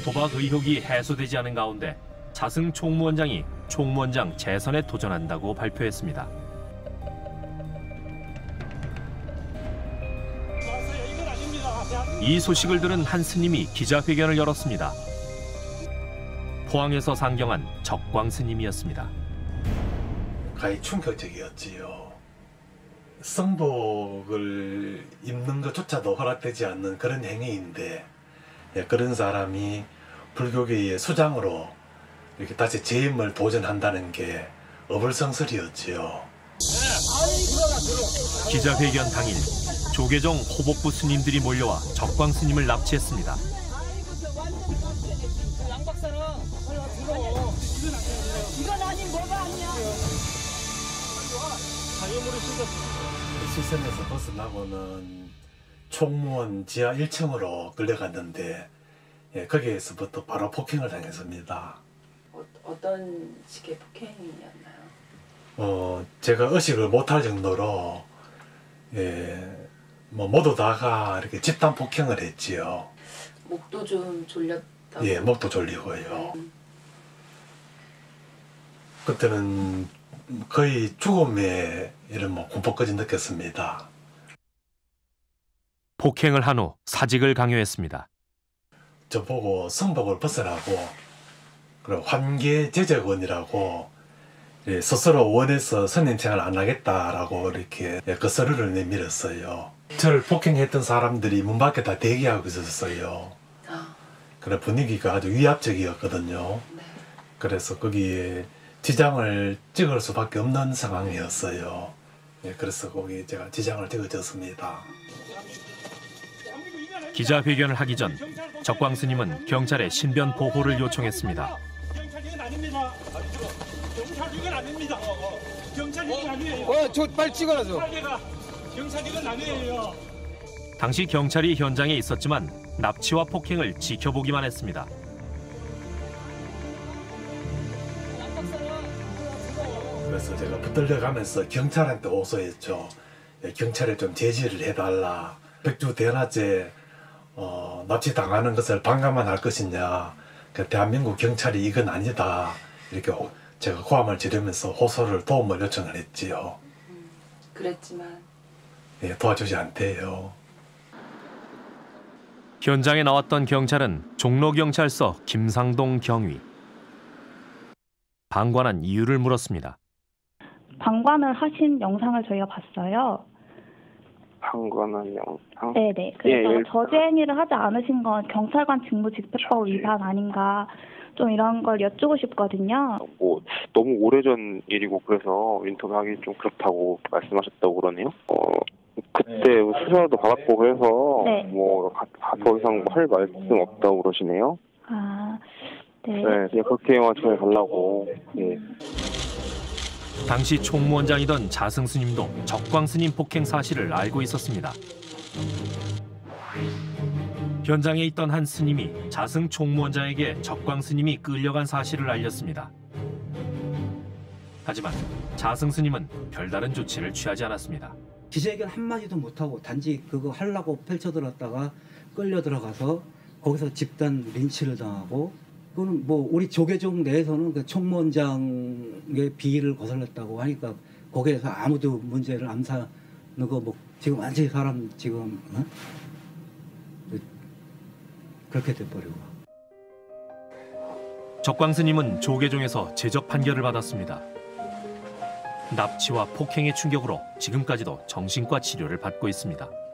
도박 의혹이 해소되지 않은 가운데 자승 총무원장이 총무원장 재선에 도전한다고 발표했습니다. 이 소식을 들은 한 스님이 기자회견을 열었습니다. 포항에서 상경한 적광 스님이었습니다. 가히 충격적이었지요. 성복을 입는 것조차도 허락되지 않는 그런 행위인데 그런 사람이 불교계의 수장으로 이렇게 다시 재임을 도전한다는 게 어불성설이었지요. 기자회견 당일 조계종 호법부 스님들이 몰려와 적광 스님을 납치했습니다. 이건 아닌 뭐가 아니야. 시선에서 벗어나고는 총무원 지하 1층으로 끌려갔는데 거기에서부터 바로 폭행을 당했습니다. 어떤 식의 폭행이었나요? 제가 의식을 못할 정도로 모두 다가 이렇게 집단 폭행을 했지요. 목도 좀 졸렸다고? 예, 목도 졸리고요. 그때는 거의 죽음의 이런 공포까지 느꼈습니다. 폭행을 한 후 사직을 강요했습니다. 저보고 성복을 벗으라고 그리고 환계제적원이라고 스스로 원해서 선임생활 안 하겠다라고 이렇게 그 서류를 내밀었어요. 저를 폭행했던 사람들이 문 밖에 다 대기하고 있었어요. 그래 분위기가 아주 위압적이었거든요. 네. 그래서 거기에 지장을 찍을 수밖에 없는 상황이었어요. 그래서 거기 제가 지장을 찍어줬습니다. 기자회견을 하기 전 적광 스님은 경찰에 신변 보호를 요청했습니다. 경찰직은 아닙니다. 경찰직은 아닙니다. 경찰직은 아니에요. 저 빨리 찍어라죠. 경찰직은 아니에요. 당시 경찰이 현장에 있었지만 납치와 폭행을 지켜보기만 했습니다. 그래서 제가 붙들려가면서 경찰한테 호소했죠. 경찰에 좀 제지를 해달라. 백주 대낮에 납치 당하는 것을 반감만 할 것이냐. 대한민국 경찰이 이건 아니다. 이렇게 제가 고함을 지르면서 호소를 도움을 요청을 했지요. 그랬지만 도와주지 않대요. 현장에 나왔던 경찰은 종로경찰서 김상동 경위. 방관한 이유를 물었습니다. 방관을 하신 영상을 저희가 봤어요. 방관한 영상? 네네. 그래서 저지 행위를 하지 않으신 건 경찰관 직무집행법 위반 아닌가 좀 이런 걸 여쭈고 싶거든요. 너무 오래전 일이고 그래서 인터뷰하기 좀 그렇다고 말씀하셨다고 그러네요. 그때 수사도 받았고 그래서 네. 더 이상 할 말씀 없다고 그러시네요. 네. 네, 그냥 그렇게만 전해달라고. 네. 당시 총무원장이던 자승 스님도 적광 스님 폭행 사실을 알고 있었습니다. 현장에 있던 한 스님이 자승 총무원장에게 적광 스님이 끌려간 사실을 알렸습니다. 하지만 자승 스님은 별다른 조치를 취하지 않았습니다. 기자회견 한마디도 못하고 단지 그거 하려고 펼쳐들었다가 끌려 들어가서 거기서 집단 린치를 당하고 그거는 우리 조계종 내에서는 그 총무원장의 비위를 거슬렀다고 하니까 거기에서 아무도 문제를 안 사는 거 지금 완전히 사람 지금 그렇게 돼버리고. 적광 스님은 조계종에서 제적 판결을 받았습니다. 납치와 폭행의 충격으로 지금까지도 정신과 치료를 받고 있습니다.